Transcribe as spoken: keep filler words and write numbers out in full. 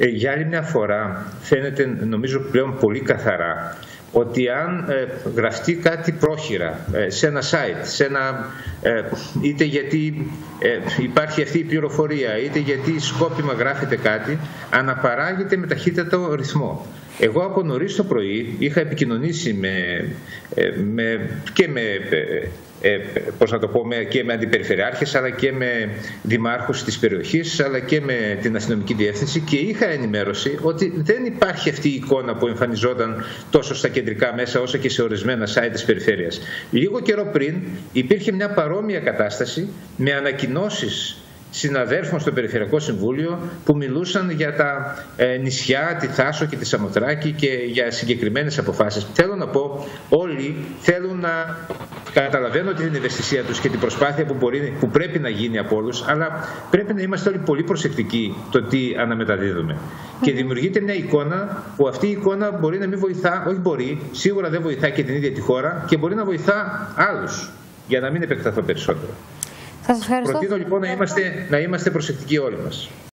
Ε, για άλλη μια φορά φαίνεται, νομίζω πλέον πολύ καθαρά, ότι αν ε, γραφτεί κάτι πρόχειρα ε, σε ένα site, σε ένα, ε, είτε γιατί ε, υπάρχει αυτή η πληροφορία, είτε γιατί σκόπιμα γράφεται κάτι, αναπαράγεται με ταχύτατο ρυθμό. Εγώ από νωρίς το πρωί είχα επικοινωνήσει με, με, και με, ε, πώς να το πω, και με αντιπεριφερειάρχες, αλλά και με δημάρχους της περιοχής, αλλά και με την αστυνομική διεύθυνση, και είχα ενημέρωση ότι δεν υπάρχει αυτή η εικόνα που εμφανιζόταν τόσο στα κεντρικά μέσα όσο και σε ορισμένα site της περιφέρειας. Λίγο καιρό πριν υπήρχε μια παρόμοια κατάσταση με ανακοινώσεις συναδέρφων στο Περιφερειακό Συμβούλιο που μιλούσαν για τα ε, νησιά, τη Θάσο και τη Σαμοθράκη και για συγκεκριμένες αποφάσεις. Θέλω να πω, όλοι θέλουν να καταλαβαίνω την ευαισθησία τους και την προσπάθεια που, μπορεί, που πρέπει να γίνει από όλους, αλλά πρέπει να είμαστε όλοι πολύ προσεκτικοί το τι αναμεταδίδουμε. Mm. Και δημιουργείται μια εικόνα που αυτή η εικόνα μπορεί να μην βοηθά, όχι μπορεί, σίγουρα δεν βοηθά και την ίδια τη χώρα και μπορεί να βοηθά άλλους, για να μην επεκταθώ περισσότερο. Σας ευχαριστώ. Προτείνω λοιπόν να είμαστε, να είμαστε προσεκτικοί όλοι μας.